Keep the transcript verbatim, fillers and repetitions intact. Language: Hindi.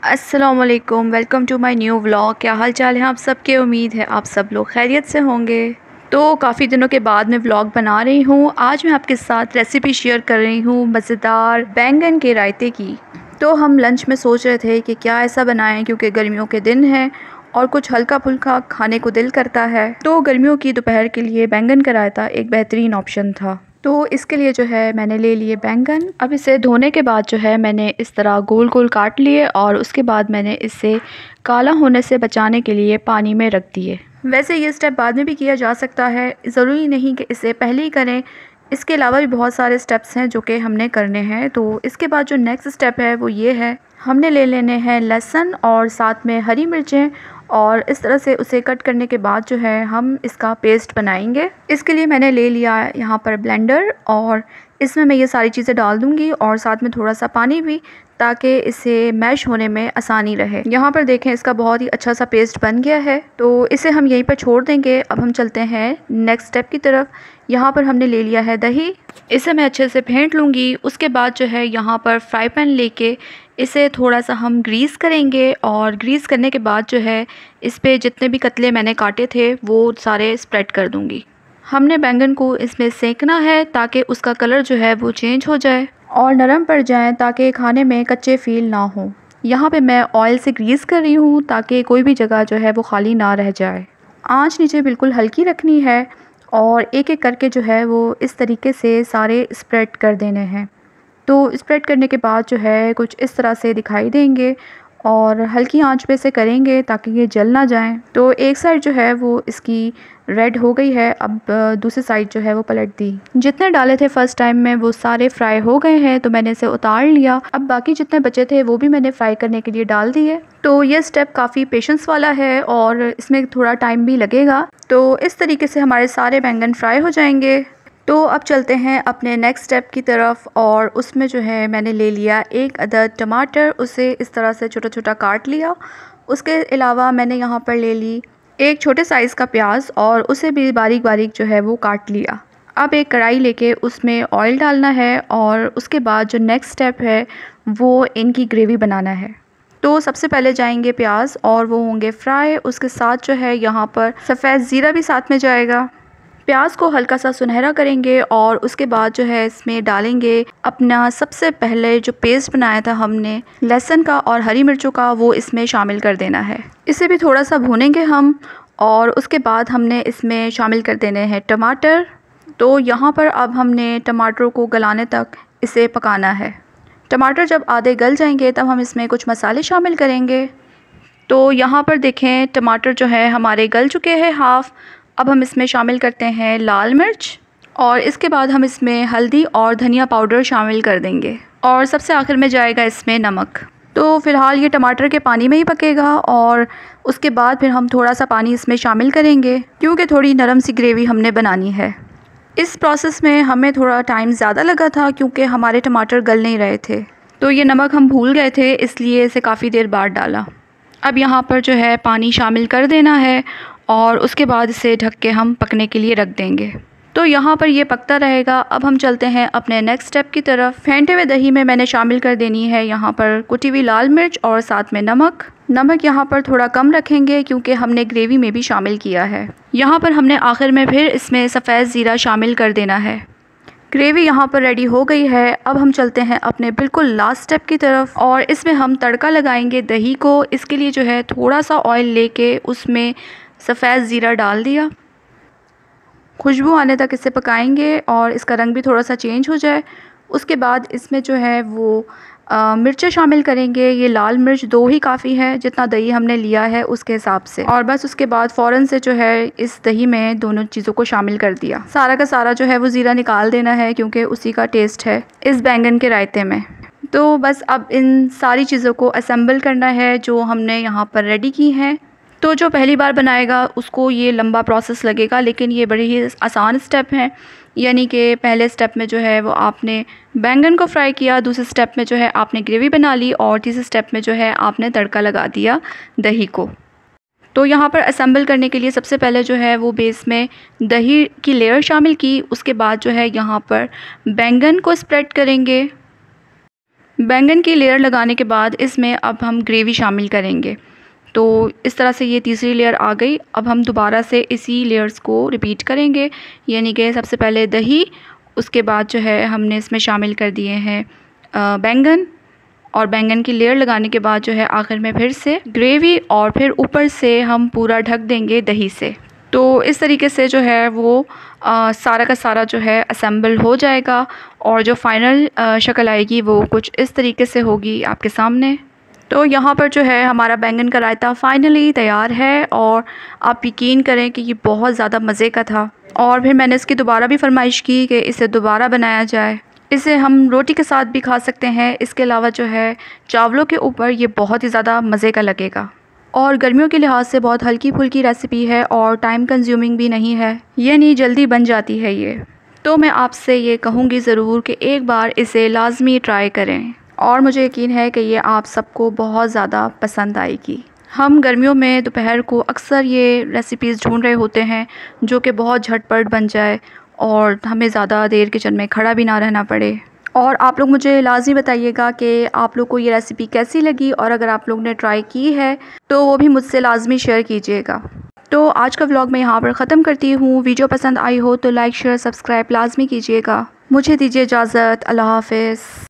अस्सलामुअलैकुम, welcome to my new vlog. क्या हाल चाल है आप सबके? उम्मीद है आप सब लोग खैरियत से होंगे। तो काफ़ी दिनों के बाद मैं व्लॉग बना रही हूँ। आज मैं आपके साथ रेसिपी शेयर कर रही हूँ मज़ेदार बैंगन के रायते की। तो हम लंच में सोच रहे थे कि क्या ऐसा बनाएं, क्योंकि गर्मियों के दिन हैं और कुछ हल्का फुल्का खाने को दिल करता है। तो गर्मियों की दोपहर के लिए बैंगन का रायता एक बेहतरीन ऑप्शन था। तो इसके लिए जो है मैंने ले लिए बैंगन। अब इसे धोने के बाद जो है मैंने इस तरह गोल गोल काट लिए और उसके बाद मैंने इसे काला होने से बचाने के लिए पानी में रख दिए। वैसे ये स्टेप बाद में भी किया जा सकता है, ज़रूरी नहीं कि इसे पहले ही करें। इसके अलावा भी बहुत सारे स्टेप्स हैं जो कि हमने करने हैं। तो इसके बाद जो नेक्स्ट स्टेप है वो ये है, हमने ले लेने हैं लहसुन और साथ में हरी मिर्चें, और इस तरह से उसे कट करने के बाद जो है हम इसका पेस्ट बनाएंगे। इसके लिए मैंने ले लिया यहाँ पर ब्लेंडर, और इसमें मैं ये सारी चीज़ें डाल दूँगी और साथ में थोड़ा सा पानी भी, ताकि इसे मैश होने में आसानी रहे। यहाँ पर देखें इसका बहुत ही अच्छा सा पेस्ट बन गया है। तो इसे हम यहीं पर छोड़ देंगे। अब हम चलते हैं नेक्स्ट स्टेप की तरफ। यहाँ पर हमने ले लिया है दही, इसे मैं अच्छे से फेंट लूँगी। उसके बाद जो है यहाँ पर फ्राई पैन लेके इसे थोड़ा सा हम ग्रीस करेंगे, और ग्रीस करने के बाद जो है इस पे जितने भी कतले मैंने काटे थे वो सारे स्प्रेड कर दूँगी। हमने बैंगन को इसमें सेकना है ताकि उसका कलर जो है वो चेंज हो जाए और नरम पड़ जाए, ताकि खाने में कच्चे फील ना हो। यहाँ पे मैं ऑयल से ग्रीस कर रही हूँ ताकि कोई भी जगह जो है वो खाली ना रह जाए। आंच नीचे बिल्कुल हल्की रखनी है और एक एक करके जो है वो इस तरीके से सारे स्प्रेड कर देने हैं। तो स्प्रेड करने के बाद जो है कुछ इस तरह से दिखाई देंगे, और हल्की आंच पे से करेंगे ताकि ये जल ना जाएं। तो एक साइड जो है वो इसकी रेड हो गई है। अब दूसरी साइड जो है वो पलट दी। जितने डाले थे फर्स्ट टाइम में वो सारे फ्राई हो गए हैं, तो मैंने इसे उतार लिया। अब बाकी जितने बचे थे वो भी मैंने फ्राई करने के लिए डाल दिए। तो ये स्टेप काफ़ी पेशेंस वाला है और इसमें थोड़ा टाइम भी लगेगा। तो इस तरीके से हमारे सारे बैंगन फ्राई हो जाएंगे। तो अब चलते हैं अपने नेक्स्ट स्टेप की तरफ, और उसमें जो है मैंने ले लिया एक अदद टमाटर, उसे इस तरह से छोटा छोटा काट लिया। उसके अलावा मैंने यहाँ पर ले ली एक छोटे साइज़ का प्याज, और उसे भी बारीक बारीक जो है वो काट लिया। अब एक कढ़ाई लेके उसमें ऑयल डालना है, और उसके बाद जो नेक्स्ट स्टेप है वो इनकी ग्रेवी बनाना है। तो सबसे पहले जाएंगे प्याज और वो होंगे फ्राई। उसके साथ जो है यहाँ पर सफ़ेद ज़ीरा भी साथ में जाएगा। प्याज को हल्का सा सुनहरा करेंगे और उसके बाद जो है इसमें डालेंगे अपना सबसे पहले जो पेस्ट बनाया था हमने लहसुन का और हरी मिर्चों का, वो इसमें शामिल कर देना है। इसे भी थोड़ा सा भूनेंगे हम, और उसके बाद हमने इसमें शामिल कर देने हैं टमाटर। तो यहाँ पर अब हमने टमाटरों को गलाने तक इसे पकाना है। टमाटर जब आधे गल जाएंगे तब हम इसमें कुछ मसाले शामिल करेंगे। तो यहाँ पर देखें टमाटर जो है हमारे गल चुके हैं हाफ़। अब हम इसमें शामिल करते हैं लाल मिर्च, और इसके बाद हम इसमें हल्दी और धनिया पाउडर शामिल कर देंगे, और सबसे आखिर में जाएगा इसमें नमक। तो फ़िलहाल ये टमाटर के पानी में ही पकेगा, और उसके बाद फिर हम थोड़ा सा पानी इसमें शामिल करेंगे, क्योंकि थोड़ी नरम सी ग्रेवी हमने बनानी है। इस प्रोसेस में हमें थोड़ा टाइम ज़्यादा लगा था क्योंकि हमारे टमाटर गल नहीं रहे थे। तो ये नमक हम भूल गए थे, इसलिए इसे काफ़ी देर बाद डाला। अब यहाँ पर जो है पानी शामिल कर देना है, और उसके बाद इसे ढक के हम पकने के लिए रख देंगे। तो यहाँ पर ये पकता रहेगा। अब हम चलते हैं अपने नेक्स्ट स्टेप की तरफ। फेंटे हुए दही में मैंने शामिल कर देनी है यहाँ पर कुटी हुई लाल मिर्च और साथ में नमक। नमक यहाँ पर थोड़ा कम रखेंगे क्योंकि हमने ग्रेवी में भी शामिल किया है। यहाँ पर हमने आखिर में फिर इसमें सफ़ेद ज़ीरा शामिल कर देना है। ग्रेवी यहाँ पर रेडी हो गई है। अब हम चलते हैं अपने बिल्कुल लास्ट स्टेप की तरफ, और इसमें हम तड़का लगाएंगे दही को। इसके लिए जो है थोड़ा सा ऑयल लेके उसमें सफ़ेद ज़ीरा डाल दिया। खुशबू आने तक इसे पकाएंगे और इसका रंग भी थोड़ा सा चेंज हो जाए। उसके बाद इसमें जो है वो मिर्चें शामिल करेंगे। ये लाल मिर्च दो ही काफ़ी है, जितना दही हमने लिया है उसके हिसाब से। और बस उसके बाद फ़ौरन से जो है इस दही में दोनों चीज़ों को शामिल कर दिया। सारा का सारा जो है वो ज़ीरा निकाल देना है, क्योंकि उसी का टेस्ट है इस बैंगन के रायते में। तो बस अब इन सारी चीज़ों को असेंबल करना है जो हमने यहाँ पर रेडी की हैं। तो जो पहली बार बनाएगा उसको ये लंबा प्रोसेस लगेगा, लेकिन ये बड़ी ही आसान स्टेप हैं। यानी कि पहले स्टेप में जो है वो आपने बैंगन को फ्राई किया, दूसरे स्टेप में जो है आपने ग्रेवी बना ली, और तीसरे स्टेप में जो है आपने तड़का लगा दिया दही को। तो यहाँ पर असेंबल करने के लिए सबसे पहले जो है वो बेस में दही की लेयर शामिल की। उसके बाद जो है यहाँ पर बैंगन को स्प्रेड करेंगे, बैंगन की लेयर लगाने के बाद इसमें अब हम ग्रेवी शामिल करेंगे। तो इस तरह से ये तीसरी लेयर आ गई। अब हम दोबारा से इसी लेयर्स को रिपीट करेंगे, यानी कि सबसे पहले दही, उसके बाद जो है हमने इसमें शामिल कर दिए हैं बैंगन, और बैंगन की लेयर लगाने के बाद जो है आखिर में फिर से ग्रेवी, और फिर ऊपर से हम पूरा ढक देंगे दही से। तो इस तरीके से जो है वो आ, सारा का सारा जो है असेंबल हो जाएगा, और जो फ़ाइनल शक्ल आएगी वो कुछ इस तरीके से होगी आपके सामने। तो यहाँ पर जो है हमारा बैंगन का रायता फ़ाइनली तैयार है, और आप यकीन करें कि ये बहुत ज़्यादा मज़े का था। और फिर मैंने इसकी दोबारा भी फरमाइश की कि इसे दोबारा बनाया जाए। इसे हम रोटी के साथ भी खा सकते हैं, इसके अलावा जो है चावलों के ऊपर ये बहुत ही ज़्यादा मज़े का लगेगा। और गर्मियों के लिहाज से बहुत हल्की फुल्की रेसिपी है, और टाइम कंज्यूमिंग भी नहीं है, यानी जल्दी बन जाती है ये। तो मैं आपसे ये कहूँगी ज़रूर कि एक बार इसे लाजमी ट्राई करें, और मुझे यकीन है कि ये आप सबको बहुत ज़्यादा पसंद आएगी। हम गर्मियों में दोपहर को अक्सर ये रेसिपीज़ ढूंढ रहे होते हैं जो कि बहुत झटपट बन जाए, और हमें ज़्यादा देर किचन में खड़ा भी ना रहना पड़े। और आप लोग मुझे लाज़मी बताइएगा कि आप लोग को ये रेसिपी कैसी लगी, और अगर आप लोग ने ट्राई की है तो वो भी मुझसे लाज़मी शेयर कीजिएगा। तो आज का व्लॉग मैं यहाँ पर ख़त्म करती हूँ। वीडियो पसंद आई हो तो लाइक शेयर सब्सक्राइब लाज़मी कीजिएगा। मुझे दीजिए इजाज़त। अल्लाह हाफ़िज़।